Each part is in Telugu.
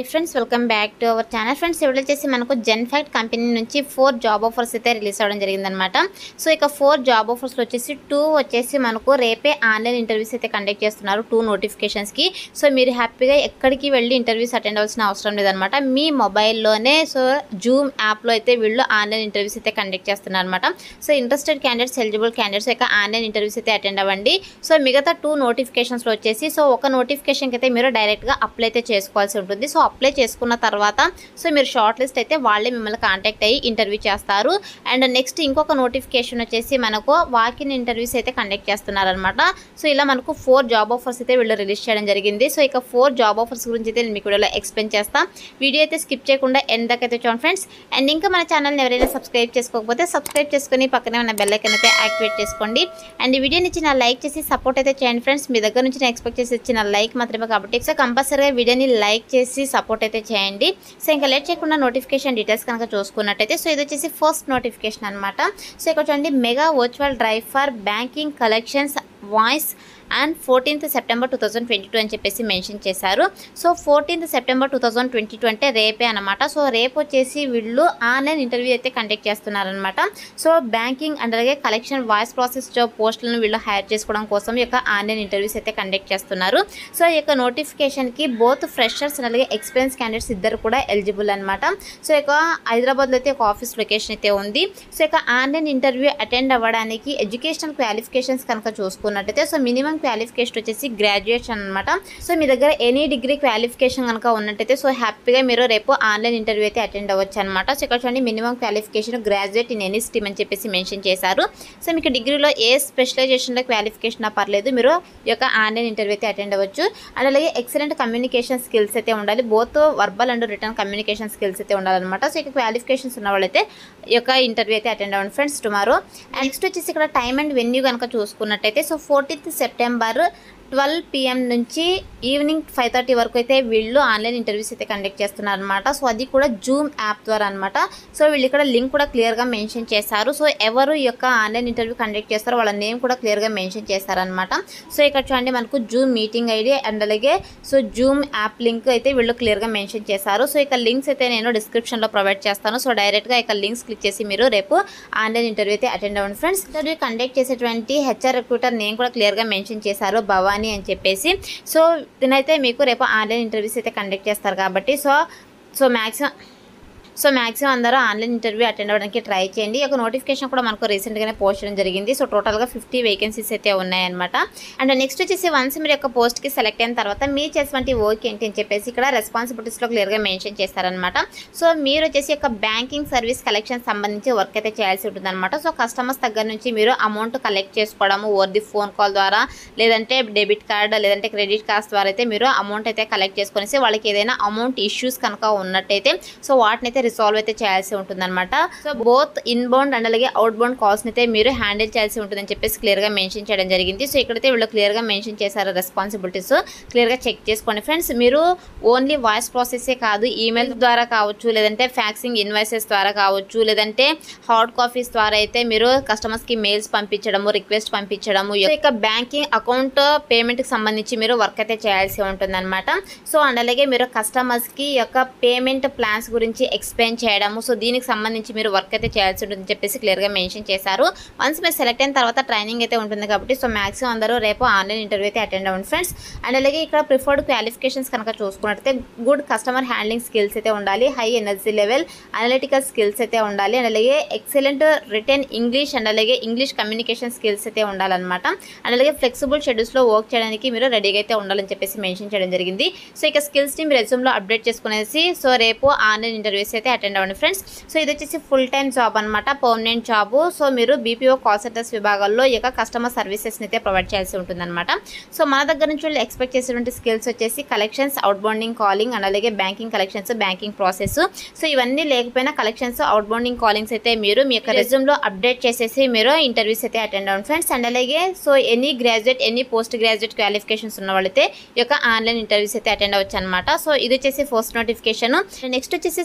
Hi friends, welcome back to our channel. Friends, ఇప్పుడు వచ్చేసి మనకు జెన్ఫాక్ట్ కంపెనీ నుంచి 4 జాబ్ ఆఫర్స్ అయితే రిలీజ్ అవ్వడం జరిగిందనమాట. సో ఇక 4 జాబ్ ఆఫర్స్లో వచ్చేసి 2 వచ్చేసి మనకు రేపే ఆన్లైన్ ఇంటర్వ్యూస్ అయితే కండక్ట్ చేస్తున్నారు 2 నోటిఫికేషన్స్కి. సో మీరు హ్యాపీగా ఎక్కడికి వెళ్ళి ఇంటర్వ్యూస్ అటెండ్ అవ్వాల్సిన అవసరం లేదనమాట. మీ మొబైల్లోనే సో జూమ్ యాప్లో అయితే వీళ్ళు ఆన్లైన్ ఇంటర్వ్యూస్ అయితే కండక్ట్ చేస్తున్నారు అనమాట. So interested candidates, eligible candidates ఇక ఆన్లైన్ ఇంటర్వ్యూస్ అయితే అటెండ్ అవ్వండి. సో మిగతా 2 నోటిఫికేషన్స్లో వచ్చేసి సో ఒక నోటిఫికేషన్కి అయితే మీరు డైరెక్ట్గా అప్లై అయితే చేసుకోవాల్సి ఉంటుంది. సో అప్లై చేసుకున్న తర్వాత సో మీరు షార్ట్ లిస్ట్ అయితే వాళ్ళే మిమ్మల్ని కాంటాక్ట్ అయ్యి ఇంటర్వ్యూ చేస్తారు. అండ్ నెక్స్ట్ ఇంకొక నోటిఫికేషన్ వచ్చేసి మనకు వాకిన్ ఇంటర్వ్యూస్ అయితే కండక్ట్ చేస్తున్నారనమాట. సో ఇలా మనకు 4 జాబ్ ఆఫర్స్ అయితే వీళ్ళు రిలీజ్ చేయడం జరిగింది. సో ఇక 4 జాబ్ ఆఫర్స్ గురించి అయితే నేను మీకు వీడియోలో ఎక్స్ప్లెయిన్ చేస్తాను. వీడియో అయితే స్కిప్ చేయకుండా ఎండ్ దాకా అయితే చూడండి ఫ్రెండ్స్. అండ్ ఇంకా మన ఛానల్ని ఎవరైనా సబ్స్క్రైబ్ చేసుకోకపోతే సబ్స్క్రైబ్ చేసుకుని పక్కనే ఉన్న బెల్ ఐకాన్ అయితే యాక్టివేట్ చేసుకోండి. అండ్ ఈ వీడియోని ఇచ్చిన లైక్ చేసి సపోర్ట్ అయితే చేయండి ఫ్రెండ్స్. మీ దగ్గర నుంచి నేను ఎక్స్పెక్ట్ చేసి ఇచ్చిన లైక్ మాత్రమే కాబట్టి సో కంపల్సరీగా వీడియోని లైక్ చేసి సపోర్ట్ అయితే చేయండి. సో ఇంకా లేట్ చేయకుండా నోటిఫికేషన్ డీటెయిల్స్ కనుక చూసుకున్నట్టయితే సో ఇది వచ్చేసి ఫస్ట్ నోటిఫికేషన్ అనమాట. సో ఇక్కడ చూడండి, mega virtual drive for banking collections voice and 14th September 2022 అని చెప్పేసి మెన్షన్ చేశారు. సో 14th September 2022 అంటే రేపే అనమాట. సో రేపు వచ్చేసి వీళ్ళు ఆన్లైన్ ఇంటర్వ్యూ అయితే కండక్ట్ చేస్తున్నారనమాట. సో బ్యాంకింగ్ అండ్ అలాగే కలెక్షన్ వాయిస్ ప్రాసెస్ జాబ్ పోస్టులను వీళ్ళు హైర్ చేసుకోవడం కోసం ఈ యొక్క ఆన్లైన్ ఇంటర్వ్యూస్ అయితే కండక్ట్ చేస్తున్నారు. సో ఈ యొక్క నోటిఫికేషన్కి బోత్ ఫ్రెషర్స్ అండ్ అలాగే ఎక్స్పీరియన్స్ క్యాండిడేట్స్ ఇద్దరు కూడా ఎలిజిబుల్ అనమాట. సో ఇక హైదరాబాద్లో అయితే ఒక ఆఫీస్ లొకేషన్ అయితే ఉంది. సో ఇక ఆన్లైన్ ఇంటర్వ్యూ అటెండ్ అవ్వడానికి ఎడ్యుకేషనల్ క్వాలిఫికేషన్స్ కనుక చూసుకున్నట్టయితే సో మినిమం క్వాలిఫికేషన్ వచ్చేసి గ్రాడ్యుయేషన్ అనమాట. సో మీ దగ్గర ఎనీ డిగ్రీ క్వాలిఫికేషన్ కనుక ఉన్నట్టయితే సో హ్యాపీగా మీరు రేపు ఆన్లైన్ ఇంటర్వ్యూ అయితే అటెండ్ అవ్వచ్చు అనమాట. సో ఇక్కడ చూడండి, minimum qualification graduate in any stream అని చెప్పేసి మెన్షన్ చేశారు. సో మీకు డిగ్రీలో ఏ స్పెషలైజేషన్లో క్వాలిఫికేషన్ పర్లేదు, మీరు ఈ యొక్క ఆన్లైన్ ఇంటర్వ్యూ అయితే అటెండ్ అవ్వచ్చు. అండ్ అలాగే ఎక్సలెంట్ కమ్యూనికేషన్ స్కిల్స్ అయితే ఉండాలి. Both verbal and written communication skills అయితే ఉండాలన్నమాట. సో ఇక క్వాలిఫికేషన్స్ ఉన్న వాళ్ళైతే ఈ యొక్క ఇంటర్వ్యూ అయితే అటెండ్ అవ్వండి ఫ్రెండ్స్ టుమారో. అండ్ నెక్స్ట్ వచ్చేసి ఇక్కడ టైమ్ అండ్ వెన్యూ కనుక చూసుకున్నట్టయితే సో 14th September 12 PM నుంచి ఈవినింగ్ 5:30 వరకు అయితే వీళ్ళు ఆన్లైన్ ఇంటర్వ్యూస్ అయితే కండక్ట్ చేస్తున్నారు అనమాట. సో అది కూడా జూమ్ యాప్ ద్వారా అనమాట. సో వీళ్ళు ఇక్కడ లింక్ కూడా క్లియర్గా మెన్షన్ చేశారు. సో ఎవరు ఈ యొక్క ఆన్లైన్ ఇంటర్వ్యూ కండక్ట్ చేస్తారో వాళ్ళ నేమ్ కూడా క్లియర్గా మెన్షన్ చేస్తారనమాట. సో ఇక్కడ చూడండి, మనకు జూమ్ మీటింగ్ ఐడి అండ్ అలాగే సో జూమ్ యాప్ లింక్ అయితే వీళ్ళు క్లియర్గా మెన్షన్ చేశారు. సో ఇక లింక్స్ అయితే నేను డిస్క్రిప్షన్లో ప్రొవైడ్ చేస్తాను. సో డైరెక్ట్గా ఇక లింక్స్ క్లిక్ చేసి మీరు రేపు ఆన్లైన్ ఇంటర్వ్యూ అయితే అటెండ్ అవ్వండి ఫ్రెండ్స్. ఇంటర్వ్యూ కండక్ట్ చేసేటువంటి హెచ్ఆర్ రిక్రూటర్ నేమ్ కూడా క్లియర్గా మెన్షన్ చేశారు, భవానీ అని చెప్పేసి. సో దీనైతే మీకు రేపు ఆన్లైన్ ఇంటర్వ్యూస్ అయితే కండక్ట్ చేస్తారు కాబట్టి సో మ్యాక్సిమం అందరూ ఆన్లైన్ ఇంటర్వ్యూ అటెండ్ అవ్వడానికి ట్రై చేయండి. ఒక నోటిఫికేషన్ కూడా మనకు రీసెంట్గానే పోస్ట్ చేయడం జరిగింది. సో టోటల్గా 50 వేకెన్సీస్ అయితే ఉన్నాయన్నమాట. అండ్ నెక్స్ట్ వచ్చేసి వన్స్ మీరు యొక్క పోస్ట్కి సెలెక్ట్ అయిన తర్వాత మీరు చేసేటువంటి వర్క్ ఏంటి అని చెప్పేసి ఇక్కడ రెస్పాన్సిబిలిటీస్లో క్లియర్గా మెన్షన్ చేస్తారనమాట. సో మీరు వచ్చేసి యొక్క బ్యాంకింగ్ సర్వీస్ కలెక్షన్ సంబంధించి వర్క్ అయితే చేయాల్సి ఉంటుందన్నమాట. సో కస్టమర్స్ దగ్గర నుంచి మీరు అమౌంట్ కలెక్ట్ చేసుకోవడము ఓవర్ ది ఫోన్ కాల్ ద్వారా, లేదంటే డెబిట్ కార్డ్ లేదంటే క్రెడిట్ కార్డ్స్ ద్వారా అయితే మీరు అమౌంట్ అయితే కలెక్ట్ చేసుకునేసి వాళ్ళకి ఏదైనా అమౌంట్ ఇష్యూస్ కనుక ఉన్నట్టయితే సో వాటిని అయితే రిసాల్వ్ అయితే చేయాల్సి ఉంటుందన్నమాట. సో బోత్ ఇన్బౌండ్ అండ్ అలాగే అవుట్ బౌండ్ కాల్స్ అయితే మీరు హ్యాండిల్ చేయాల్సి ఉంటుందని చెప్పేసి క్లియర్గా మెన్షన్ చేయడం జరిగింది. సో ఇక్కడైతే వీళ్ళు క్లియర్గా మెన్షన్ చేశారు రెస్పాన్సిబిలిటీస్, క్లియర్గా చెక్ చేసుకోండి ఫ్రెండ్స్. మీరు ఓన్లీ వాయిస్ ప్రాసెసే కాదు, ఈమెయిల్ ద్వారా కావచ్చు, లేదంటే ఫ్యాక్సింగ్ ఇన్వాయిసెస్ ద్వారా కావచ్చు, లేదంటే హార్డ్ కాపీస్ ద్వారా అయితే మీరు కస్టమర్స్కి మెయిల్స్ పంపించడము, రిక్వెస్ట్ పంపించడము, ఇక బ్యాంకింగ్ అకౌంట్ పేమెంట్కి సంబంధించి మీరు వర్క్ అయితే చేయాల్సి ఉంటుందన్నమాట. సో అండ్ అలాగే మీరు కస్టమర్స్కి యొక్క పేమెంట్ ప్లాన్స్ గురించి ఎక్స్ప్లెయిన్ చేయడము, సో దీనికి సంబంధించి మీరు వర్క్ అయితే చేయాల్సి ఉంటుందని చెప్పేసి క్లియర్గా మెన్షన్ చేశారు. వన్స్ మీరు సెలెక్ట్ అయిన తర్వాత ట్రైనింగ్ అయితే ఉంటుంది కాబట్టి సో మ్యాక్సిమం అందరూ రేపు ఆన్లైన్ ఇంటర్వ్యూ అయితే అటెండ్ అవ్వండి ఫ్రెండ్స్. అండ్ అలాగే ఇక్కడ ప్రిఫర్డ్ క్వాలిఫికేషన్స్ కనుక చూసుకున్నట్టయితే గుడ్ కస్టమర్ హ్యాండ్లింగ్ స్కిల్స్ అయితే ఉండాలి, high energy level analytical skills అయితే ఉండాలి, అండ్ అలాగే ఎక్సలెంట్ రిటర్న్ ఇంగ్లీష్ అండ్ అలాగే ఇంగ్లీష్ కమ్యూనికేషన్ స్కిల్స్ అయితే ఉండాలన్నమాట. అండ్ అలాగే ఫ్లెక్సిబుల్ షెడ్యూల్స్లో వర్క్ చేయడానికి మీరు రెడీగా అయితే ఉండాలని చెప్పేసి మెన్షన్ చేయడం జరిగింది. సో ఇక స్కిల్స్ని మీరు రెజ్యూమ్లో అప్డేట్ చేసుకునేసి సో రేపు ఆన్లైన్ ఇంటర్వ్యూస్ అయితే అటెండ్ అవ్వండి ఫ్రెండ్స్. సో ఇది వచ్చేసి ఫుల్ టైమ్ జాబ్ అనమాట, పర్మనెంట్ జాబ్. సో మీరు బీపీఓ కాల్ సెంటర్స్ విభాగాల్లో ఈ యొక్క కస్టమర్ సర్వీసెస్ని అయితే ప్రొవైడ్ చేయాల్సి ఉంటుందన్నమాట. సో మన దగ్గర నుంచి వాళ్ళు ఎక్స్పెక్ట్ చేసేటువంటి స్కిల్స్ వచ్చేసి collections, outbounding calling and అలాగే banking collections, banking process. So ఇవన్నీ లేకపోయినా కలెక్షన్స్, అవుట్ బౌండింగ్ కాలింగ్స్ అయితే మీరు మీ యొక్క రెజ్యూమ్లో అప్డేట్ చేసేసి మీరు ఇంటర్వ్యూస్ అయితే అటెండ్ అవ్వండి ఫ్రెండ్స్. అండ్ అలాగే so any graduate, any post graduate qualifications ఉన్న వాళ్ళైతే ఈ యొక్క ఆన్లైన్ ఇంటర్వ్యూస్ అయితే అటెండ్ అవ్వచ్చు అనమాట. సో ఇది వచ్చేసి ఫస్ట్ నోటిఫికేషన్. నెక్స్ట్ వచ్చేసి సెకండ్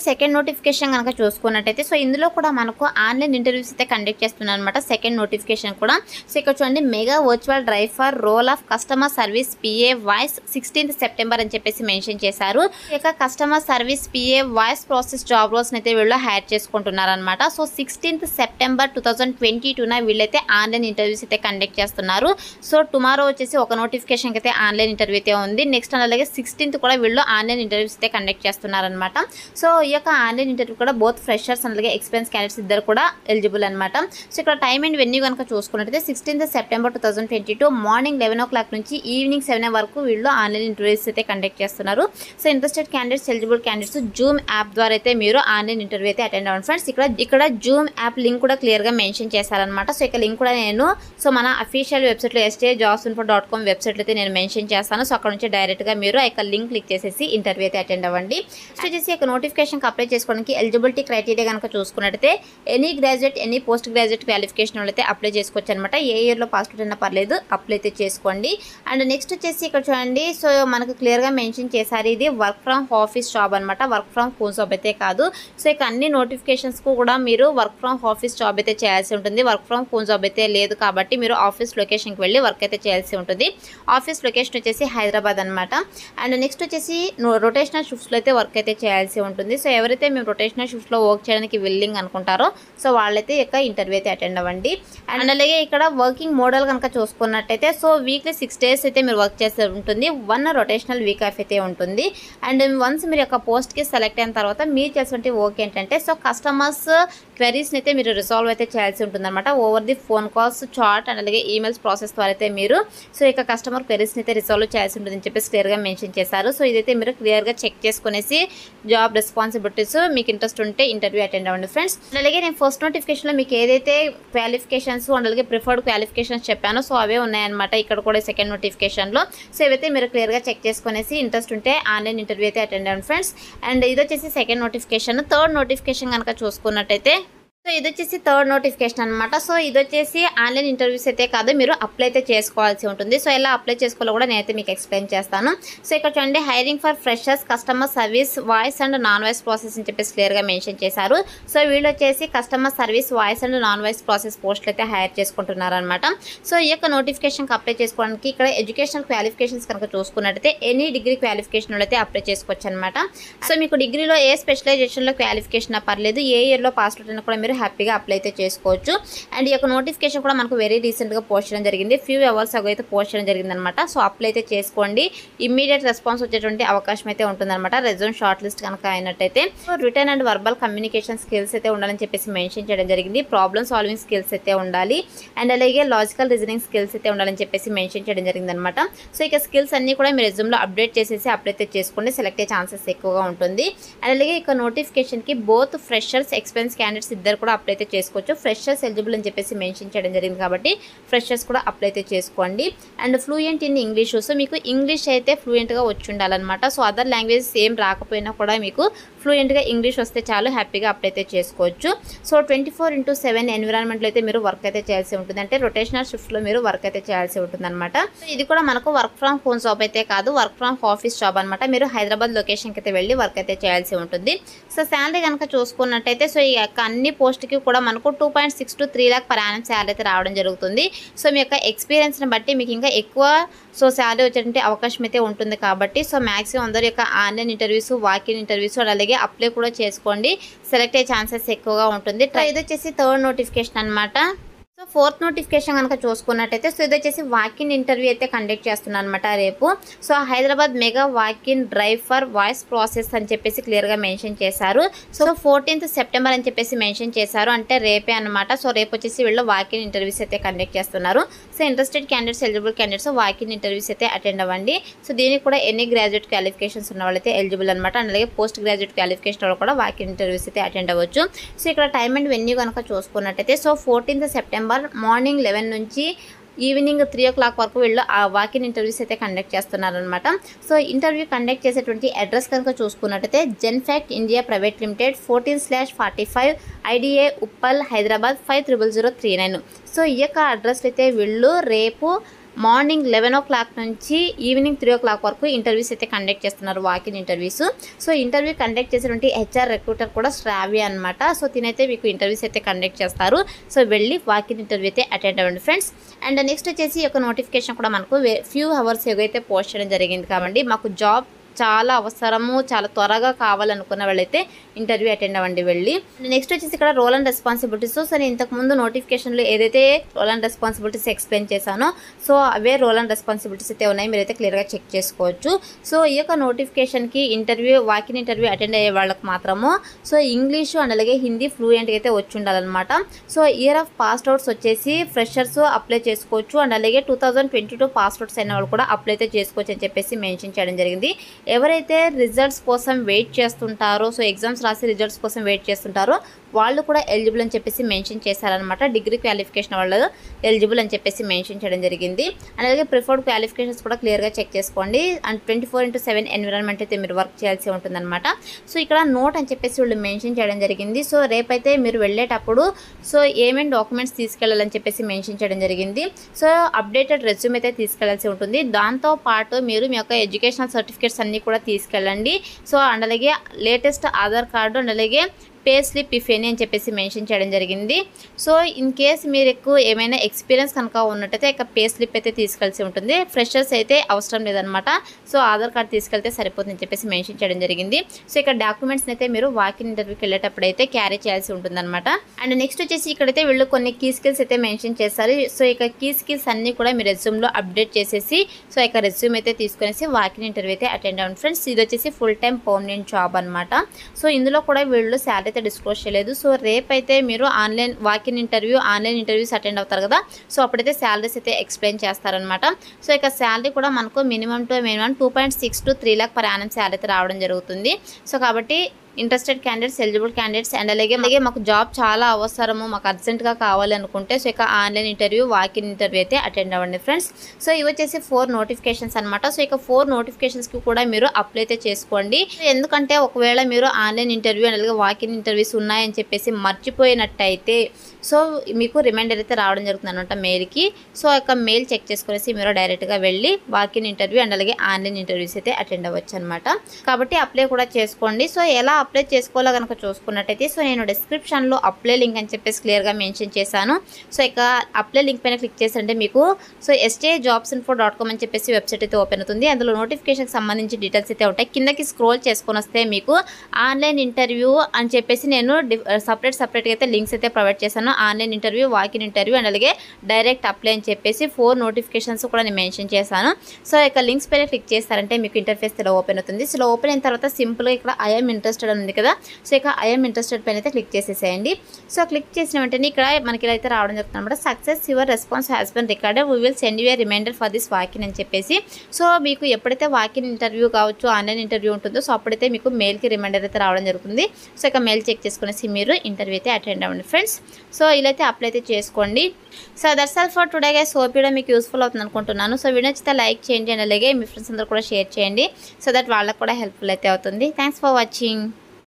నోటిఫికేషన్ కనుక చూసుకున్నట్టయితే సో ఇందులో కూడా మనకు ఆన్లైన్ ఇంటర్వ్యూస్ అయితే కండక్ట్ చేస్తున్నారు అనమాట. సెకండ్ నోటిఫికేషన్ కూడా. సో ఇక్కడ చూడండి, mega virtual drive for role of customer service PA voice 16th September అని చెప్పేసి మెన్షన్ చేశారు. ఇక customer service PA voice process job roles అయితే వీళ్ళు హైర్ చేసుకుంటున్నారు అనమాట. సో 16th సెప్టెంబర్ 2022 వీళ్ళైతే ఆన్లైన్ ఇంటర్వ్యూస్ అయితే కండక్ట్ చేస్తున్నారు. సో టుమారో వచ్చేసి ఒక నోటిఫికేషన్ అయితే ఆన్లైన్ ఇంటర్వ్యూ అయితే ఉంది. నెక్స్ట్ అలాగే 16th కూడా వీళ్ళు ఆన్లైన్ ఇంటర్వ్యూస్ అయితే కండక్ట్ చేస్తున్నారనమాట. సో ఈ యొక్క ఆన్లైన్ ఇంటర్వ్యూ కూడా బోత్ ఫ్రెషర్స్ అలాగే ఎక్స్పీరియన్స్ క్యాండిడేట్స్ ఇద్దరు కూడా ఎలిజిబుల్ అనమాట. సో ఇక్కడ టైం అండ్ వెన్యూ కనుక చూసుకున్నట్టయితే 16th సెప్టెంబర్ 2022 మార్నింగ్ 11 o'clock నుంచి ఈవినింగ్ 7 వరకు వీళ్ళు ఆన్లైన్ ఇంటర్వ్యూస్ అయితే కండక్ట్ చేస్తున్నారు. So interested candidates, eligible candidates zoom app ద్వారా అయితే మీరు ఆన్లైన్ ఇంటర్వ్యూ అయితే అటెండ్ అవ్వండి ఫ్రెండ్స్. ఇక్కడ జూమ్ యాప్ లింక్ కూడా క్లియర్గా మెన్షన్ చేశారనమాట. సో ఇక లింక్ కూడా నేను మన అఫీషియల్ వెబ్సైట్లో stjobsinfo.com వెబ్సైట్లో అయితే నేను మెన్షన్ చేస్తాను. సో అక్కడ నుంచి డైరెక్ట్గా మీరు ఆ లింక్ క్లిక్ చేసేసి ఇంటర్వ్యూ అయితే అటెండ్ అవ్వండి. నెక్స్ట్ వచ్చేసి ఇక నోటిఫికేషన్కి అప్లై చేసుకోవడానికి ఎలిజిబిలిటీ క్రైటీరియా కనుక చూసుకున్నట్టయితే any graduate, any post graduate qualification అయితే అప్లై చేసుకోవచ్చు అనమాట. ఏ ఇయర్లో పాస్ అవుట్ అయినా పర్లేదు, అప్లై అయితే చేసుకోండి. అండ్ నెక్స్ట్ వచ్చేసి ఇక్కడ చూడండి, సో మనకు క్లియర్గా మెన్షన్ చేశారు ఇది వర్క్ ఫ్రమ్ ఆఫీస్ జాబ్ అనమాట. వర్క్ ఫ్రమ్ హోమ్ జాబ్ అయితే కాదు. సో ఇక అన్ని నోటిఫికేషన్స్కు కూడా మీరు వర్క్ ఫ్రమ్ ఆఫీస్ జాబ్ అయితే చేయాల్సి ఉంటుంది. వర్క్ ఫ్రమ్ హోమ్ జాబ్ అయితే లేదు కాబట్టి మీరు ఆఫీస్ లొకేషన్కి వెళ్ళి వర్క్ అయితే చేయాల్సి ఉంటుంది. ఆఫీస్ లొకేషన్ వచ్చేసి హైదరాబాద్ అనమాట. అండ్ నెక్స్ట్ వచ్చేసి రొటేషనల్ షిఫ్ట్స్లో అయితే వర్క్ అయితే చేయాల్సి ఉంటుంది. సో ఎవరైతే మేము రొటేషనల్ షిఫ్ట్స్లో వర్క్ చేయడానికి విల్లింగ్ అనుకుంటారో సో వాళ్ళైతే ఇక ఇంటర్వ్యూ అయితే అటెండ్ అవ్వండి. అండ్ అలాగే ఇక్కడ వర్కింగ్ మోడల్ కనుక చూసుకున్నట్టయితే సో వీక్లీ 6 days అయితే మీరు వర్క్ చేస్తే ఉంటుంది. 1 రొటేషనల్ వీక్ ఆఫ్ అయితే ఉంటుంది. అండ్ వన్స్ మీరు యొక్క పోస్ట్కి సెలెక్ట్ అయిన తర్వాత మీరు చేసినటువంటి వర్క్ ఏంటంటే సో కస్టమర్స్ క్వెరీస్ని అయితే మీరు రిసాల్వ్ అయితే చేయాల్సి ఉంటుంది అనమాట. Over the phone calls, chat and అలాగే ఈమెయిల్స్ ప్రాసెస్ ద్వారా అయితే మీరు సో ఇక కస్టమర్ క్వెరీస్ని అయితే రిసాల్వ్ చేయాల్సి ఉంటుందని చెప్పేసి క్లియర్గా మెన్షన్ చేశారు. సో ఇదైతే మీరు క్లియర్గా చెక్ చేసుకునేసి జాబ్ రెస్పాన్సిబిలిటీస్ మీకు ఇంట్రెస్ట్ ఉంటే ఇంటర్వ్యూ అటెండ్ అవ్వండి ఫ్రెండ్స్. అలాగే నేను ఫస్ట్ నోటిఫికేషన్లో మీకు ఏదైతే క్వాలిఫికేషన్స్ అండ్ అలాగే ప్రిఫర్డ్ క్వాలిఫికేషన్స్ చెప్పానో సో అవే ఉన్నాయన్నమాట ఇక్కడ కూడా సెకండ్ నోటిఫికేషన్లో. సో ఇవైతే మీరు క్లియర్గా చెక్ చేసుకునేసి ఇంట్రెస్ట్ ఉంటే ఆన్లైన్ ఇంటర్వ్యూ అయితే అటెండ్ అవ్వండి ఫ్రెండ్స్. అండ్ ఇది వచ్చేసి సెకండ్ నోటిఫికేషన్. థర్డ్ నోటిఫికేషన్ కనుక చూసుకున్నట్టయితే సో ఇది వచ్చేసి థర్డ్ నోటిఫికేషన్ అనమాట. సో ఇది వచ్చేసి ఆన్లైన్ ఇంటర్వ్యూస్ అయితే కాదు, మీరు అప్లై అయితే చేసుకోవాల్సి ఉంటుంది. సో ఎలా అప్లై చేసుకోవాలో కూడా నేనైతే మీకు ఎక్స్ప్లెయిన్ చేస్తాను. సో ఇక్కడ చూడండి, hiring for freshers customer service voice and non voice process అని చెప్పేసి క్లియర్గా మెన్షన్ చేశారు. సో వీళ్ళు వచ్చేసి customer service voice and non voice process పోస్టులు అయితే హైర్ చేసుకుంటున్నారు అనమాట. సో ఈ యొక్క నోటిఫికేషన్కి అప్లై చేసుకోవడానికి ఇక్కడ ఎడ్యుకేషనల్ క్వాలిఫికేషన్స్ కనుక చూసుకున్నట్టయితే ఎనీ డిగ్రీ క్వాలిఫికేషన్ అయితే అప్లై చేసుకోవచ్చు అనమాట. సో మీకు డిగ్రీలో ఏ స్పెషలైజేషన్లో క్వాలిఫికేషన్ పర్లేదు, ఏ ఇయర్లో పాస్ అవుట్ అయినా కూడా మీరు హ్యాపీగా అప్లై అయితే చేసుకోవచ్చు. అండ్ ఈ యొక్క నోటిఫికేషన్ కూడా మనకు వెరీ రీసెంట్గా పోస్ట్ చేయడం జరిగింది. ఫ్యూ అవర్స్ అగో అయితే పోస్ట్ చేయడం జరిగింది అనమాట. సో అప్లై అయితే చేసుకోండి. ఇమ్మీడియట్ రెస్పాన్స్ వచ్చేటువంటి అవకాశం అయితే ఉంటుందన్నమాట రెజ్యూమ్ షార్ట్ లిస్ట్ కనుక అయినట్టయితే. So written and verbal communication skills అయితే ఉండాలని చెప్పేసి మెన్షన్ చేయడం జరిగింది. ప్రాబ్లమ్ సాల్వింగ్ స్కిల్స్ అయితే ఉండాలి. అండ్ అలాగే లాజికల్ రీజనింగ్ స్కిల్స్ అయితే ఉండాలని చెప్పేసి మెన్షన్ చేయడం జరిగింది అనమాట. సో ఇక స్కిల్స్ అన్ని కూడా మీ రెజ్యూమ్లో అప్డేట్ చేసేసి అప్లై అయితే చేసుకోండి. సెలెక్ట్ అయ్యే ఛాన్సెస్ ఎక్కువగా ఉంటుంది. అండ్ అలాగే ఇక నోటిఫికేషన్కి బోత్ ఫ్రెషర్స్, ఎక్స్పీరియన్స్ క్యాండిడేట్స్ ఇద్దరు కూడా అప్లై అయితే చేసుకోవచ్చు. ఫ్రెషర్స్ ఎలిజిబుల్ అని చెప్పేసి మెన్షన్ చేయడం జరిగింది కాబట్టి ఫ్రెషర్స్ కూడా అప్లై అయితే చేసుకోండి. And fluent in English. So మీకు ఇంగ్లీష్ అయితే ఫ్లూయెంట్గా వచ్చి ఉండాలన్నమాట. సో అదర్ లాంగ్వేజెస్ ఏం రాకపోయినా కూడా మీకు ఫ్లూయెంట్గా ఇంగ్లీష్ వస్తే చాలు, హ్యాపీగా అప్లై అయితే చేసుకోవచ్చు. సో 24/7 ఎన్విరాన్మెంట్లో అయితే మీరు వర్క్ అయితే చేయాల్సి ఉంటుంది. అంటే రొటేషనల్ షిఫ్ట్లో మీరు వర్క్ అయితే చేయాల్సి ఉంటుంది అనమాట. ఇది కూడా మనకు వర్క్ ఫ్రమ్ హోమ్ జాబ్ అయితే కాదు, వర్క్ ఫ్రమ్ ఆఫీస్ జాబ్ అనమాట. మీరు హైదరాబాద్ లొకేషన్కి అయితే వెళ్ళి వర్క్ అయితే చేయాల్సి ఉంటుంది. సో శాలరీ కనుక చూసుకున్నట్టయితే సో ఈ యొక్క అన్ని పోస్ట్కి కూడా మనకు 2.6 to 3 lakh per annum salary అయితే రావడం జరుగుతుంది. సో మీ యొక్క ఎక్స్పీరియన్స్ని బట్టి మీకు ఇంకా ఎక్కువ సో శాలరీ వచ్చేటువంటి అవకాశం అయితే ఉంటుంది కాబట్టి సో మ్యాక్సిమం అందరి యొక్క ఆన్లైన్ ఇంటర్వ్యూస్, వాకిన్ ఇంటర్వ్యూస్ అలాగే అప్లై కూడా చేసుకోండి. సెలెక్ట్ అయ్యే ఛాన్సెస్ ఎక్కువగా ఉంటుంది. ఇది వచ్చేసి థర్డ్ నోటిఫికేషన్ అనమాట. సో ఫోర్త్ నోటిఫికేషన్ కనుక చూసుకున్నట్టయితే సో ఇది వచ్చేసి వాకిన్ ఇంటర్వ్యూ అయితే కండక్ట్ చేస్తున్నాను అనమాట రేపు. So Hyderabad mega walk in drive for voice process అని చెప్పేసి క్లియర్గా మెన్షన్ చేశారు. సో 14th సెప్టెంబర్ అని చెప్పేసి మెన్షన్ చేశారు, అంటే రేపే అనమాట. సో రేపు వచ్చేసి వీళ్ళు వాకిన్ ఇంటర్వ్యూస్ అయితే కండక్ట్ చేస్తున్నారు. So interested candidates, eligible candidates walk in interviews అయితే అటెండ్ అవ్వండి. సో దీనికి కూడా ఎన్ని గ్రాడ్యుయేట్ క్వాలిఫికేషన్స్ ఉన్న వాళ్ళైతే ఎలిజిబుల్ అనమాట. అలాగే పోస్ట్ గ్రాడ్యుయేట్ క్వాలిఫికేషన్ వాళ్ళు కూడా వాకిన్ ఇంటర్వ్యూస్ అయితే అటెండ్ అవ్వచ్చు. సో ఇక్కడ టైమ్ అండ్ వెన్యూ కనుక చూసుకున్నట్టయితే సో 14th సెప్టెంబర్ మార్నింగ్ 11 నుంచి ఈవినింగ్ 3 o'clock వరకు వీళ్ళు ఆ వాకిన్ ఇంటర్వ్యూస్ అయితే కండక్ట్ చేస్తున్నారనమాట. సో ఇంటర్వ్యూ కండక్ట్ చేసేటువంటి అడ్రస్ కనుక చూసుకున్నట్టయితే Genpact India private limited 14/45 IDA Uppal Hyderabad 500039. So ఈ యొక్క అడ్రస్ అయితే వీళ్ళు రేపు మార్నింగ్ 11 o'clock నుంచి ఈవినింగ్ 3 o'clock వరకు ఇంటర్వ్యూస్ అయితే కండక్ట్ చేస్తున్నారు, walk in interviews. So interview conduct చేసినటువంటి హెచ్ఆర్ రిక్రూటర్ కూడా శ్రావ్య అనమాట. సో తినైతే మీకు ఇంటర్వ్యూస్ అయితే కండక్ట్ చేస్తారు. సో వెళ్ళి వాకిన్ ఇంటర్వ్యూ అయితే అటెండ్ అవ్వండి ఫ్రెండ్స్. అండ్ నెక్స్ట్ వచ్చేసి ఒక నోటిఫికేషన్ కూడా మనకు ఫ్యూ అవర్స్ ఏదైతే పోస్ట్ చేయడం జరిగింది కాబట్టి మాకు జాబ్ చాలా అవసరము, చాలా త్వరగా కావాలనుకున్న వాళ్ళైతే ఇంటర్వ్యూ అటెండ్ అవ్వండి వెళ్ళి. నెక్స్ట్ వచ్చేసి ఇక్కడ రోల్ అండ్ రెస్పాన్సిబిలిటీస్. సో నేను ఇంతకుముందు నోటిఫికేషన్లో ఏదైతే రోల్ అండ్ రెస్పాన్సిబిలిటీస్ ఎక్స్ప్లెయిన్ చేశానో సో అవే రోల్ అండ్ రెస్పాన్సిబిలిటీస్ అయితే ఉన్నాయి, మీరైతే క్లియర్గా చెక్ చేసుకోవచ్చు. సో ఈ యొక్క నోటిఫికేషన్కి వాకిన్ ఇంటర్వ్యూ అటెండ్ అయ్యే వాళ్ళకి మాత్రము సో ఇంగ్లీషు అండ్ అలాగే హిందీ ఫ్లూయెంట్గా అయితే వచ్చి ఉండాలన్నమాట. So year of passed outs వచ్చేసి ఫ్రెషర్స్ అప్లై చేసుకోవచ్చు అండ్ అలాగే 2022 పాస్డ్ అవుట్స్ అయిన వాళ్ళు కూడా అప్లై అయితే చేసుకోవచ్చు అని చెప్పేసి మెన్షన్ చేయడం జరిగింది. ఎవరైతే రిజల్ట్స్ కోసం వెయిట్ చేస్తుంటారో, సో ఎగ్జామ్స్ రాసి రిజల్ట్స్ కోసం వెయిట్ చేస్తుంటారో వాళ్ళు కూడా ఎలిజిబుల్ అని చెప్పేసి మెన్షన్ చేశారనమాట. డిగ్రీ క్వాలిఫికేషన్ వాళ్ళు ఎలిజిబుల్ అని చెప్పేసి మెన్షన్ చేయడం జరిగింది. అలాగే ప్రిఫర్డ్ క్వాలిఫికేషన్స్ కూడా క్లియర్గా చెక్ చేసుకోండి. అండ్ 24/7 ఎన్విరాన్మెంట్ అయితే మీరు వర్క్ చేయాల్సి ఉంటుందన్నమాట. సో ఇక్కడ నోట్ అని చెప్పేసి వాళ్ళు మెన్షన్ చేయడం జరిగింది. సో రేపైతే మీరు వెళ్ళేటప్పుడు సో ఏమేమి డాక్యుమెంట్స్ తీసుకెళ్ళాలని చెప్పేసి మెన్షన్ చేయడం జరిగింది. సో అప్డేటెడ్ రెజ్యూమ్ అయితే తీసుకెళ్లాల్సి ఉంటుంది. దాంతోపాటు మీరు మీ యొక్క ఎడ్యుకేషనల్ సర్టిఫికేట్స్ అన్నీ కూడా తీసుకెళ్ళండి. సో అండ్ అలాగే లేటెస్ట్ ఆధార్ కార్డు అండ్ అలాగే పే స్లిప్ ఇఫ్ ఎనీ అని చెప్పేసి మెన్షన్ చేయడం జరిగింది. సో ఇన్ కేస్ మీరు ఎక్కువ ఏమైనా ఎక్స్పీరియన్స్ కనుక ఉన్నట్టయితే ఇక పే స్లిప్ అయితే తీసుకెళ్లాల్సి ఉంటుంది. ఫ్రెషర్స్ అయితే అవసరం లేదనమాట. సో ఆధార్ కార్డు తీసుకెళ్తే సరిపోతుందని చెప్పేసి మెన్షన్ చేయడం జరిగింది. సో ఇక్కడ డాక్యుమెంట్స్ని అయితే మీరు వాకిన్ ఇంటర్వ్యూకి వెళ్ళేటప్పుడు అయితే క్యారీ చేయాల్సి ఉంటుందన్నమాట. అండ్ నెక్స్ట్ వచ్చేసి ఇక్కడైతే వీళ్ళు కొన్ని కీ స్కిల్స్ అయితే మెన్షన్ చేస్తారు. సో ఇక కీ స్కిల్స్ అన్నీ కూడా మీ రెజ్యూమ్లో అప్డేట్ చేసేసి సో ఇక రెజ్యూమ్ అయితే తీసుకునేసి వాకిన్ ఇంటర్వ్యూ అయితే అటెండ్ అవ్వండి ఫ్రెండ్స్. ఇది వచ్చేసి ఫుల్ టైం పర్మనెంట్ జాబ్ అనమాట. సో ఇందులో కూడా వీళ్ళు శాలరీ అయితే డిస్క్లోజ్ చేయలేదు. సో రేపైతే మీరు వాకిన్ ఆన్లైన్ ఇంటర్వ్యూస్ అటెండ్ అవుతారు కదా, సో అప్పుడైతే శాలరీస్ అయితే ఎక్స్ప్లెయిన్ చేస్తారనమాట. సో ఇక శాలరీ కూడా మనకు minimum 2.6 to 3 lakh per annum salary అయితే రావడం జరుగుతుంది. సో కాబట్టి interested candidates, eligible candidates and అలాగే మాకు జాబ్ చాలా అవసరము, మాకు అర్జెంట్గా కావాలి అనుకుంటే సో ఇక ఆన్లైన్ ఇంటర్వ్యూ, వాకిన్ ఇంటర్వ్యూ అయితే అటెండ్ అవ్వండి ఫ్రెండ్స్. సో ఇవి వచ్చేసి 4 నోటిఫికేషన్స్ అనమాట. సో ఇక 4 నోటిఫికేషన్స్కి కూడా మీరు అప్లై అయితే చేసుకోండి. ఎందుకంటే ఒకవేళ మీరు ఆన్లైన్ ఇంటర్వ్యూ అండ్ అలాగే వాకిన్ ఇంటర్వ్యూస్ ఉన్నాయని చెప్పేసి మర్చిపోయినట్టయితే సో మీకు రిమైండర్ అయితే రావడం జరుగుతుంది అనమాట మెయిల్కి. సో ఇక మెయిల్ చెక్ చేసుకునేసి మీరు డైరెక్ట్గా వెళ్ళి వాకిన్ ఇంటర్వ్యూ అండ్ అలాగే ఆన్లైన్ ఇంటర్వ్యూస్ అయితే అటెండ్ అవ్వచ్చు అనమాట. కాబట్టి అప్లై కూడా చేసుకోండి. సో ఎలా అప్లై చేసుకోవాలో కనుక చూసుకున్నట్టయితే సో నేను డిస్క్రిప్షన్లో అప్లై లింక్ అని చెప్పేసి క్లియర్గా మెన్షన్ చేశాను. సో ఇక అప్లై లింక్ పైన క్లిక్ చేస్తుంటే మీకు సో stjobsinfo.com అని చెప్పేసి వెబ్సైట్ అయితే ఓపెన్ అవుతుంది. అందులో నోటిఫికేషన్కి సంబంధించి డీటెయిల్స్ అయితే ఉంటాయి. కిందకి స్క్రోల్ చేసుకొని వస్తే మీకు ఆన్లైన్ ఇంటర్వ్యూ అని చెప్పేసి నేను సపరేట్గా అయితే లింక్స్ అయితే ప్రొవైడ్ చేశాను. Online interview, walk in interview and అలాగే డైరెక్ట్ అప్లై అని చెప్పేసి 4 నోటిఫికేషన్స్ కూడా నేను మెన్షన్ చేశాను. సో ఇక లింక్స్ పైన క్లిక్ చేస్తారంటే మీకు ఇంటర్ఫేస్ ఇలా ఓపెన్ అవుతుంది. సో ఓపెన్ అయిన తర్వాత సింపుల్గా ఇక్కడ ఐఎమ్ ఇంట్రెస్టెడ్ అని ఉంది కదా, సో ఇక ఐఎమ్ ఇంట్రెస్టెడ్ పైన అయితే క్లిక్ చేసేసేయండి. సో క్లిక్ చేసిన వెంటనే ఇక్కడ మనకి ఇలా అయితే రావడం జరుగుతుంది అనమాట. Success your response has been recorded, we will send you a reminder for this walk in అని చెప్పేసి. సో మీకు ఎప్పుడైతే వాకిన్ ఇంటర్వ్యూ కావచ్చు, ఆన్లైన్ ఇంటర్వ్యూ ఉంటుందో సో అప్పుడైతే మీకు మెయిల్కి రిమైండర్ అయితే రావడం జరుగుతుంది. సో ఇక మెయిల్ చెక్ చేసుకునేసి మీరు ఇంటర్వ్యూ అయితే అటెండ్ అవ్వండి ఫ్రెండ్స్. సో ఇలా అయితే అప్లై అయితే చేసుకోండి. So that's all for today guys. Hope video మీకు యూస్ఫుల్ అవుతుంది అనుకుంటున్నాను. సో వీడియో నచ్చితే లైక్ చేయండి అండ్ అలాగే మీ ఫ్రెండ్స్ అందరూ కూడా షేర్ చేయండి సో దట్ వాళ్ళకి కూడా హెల్ప్ఫుల్ అయితే అవుతుంది. Thanks for watching.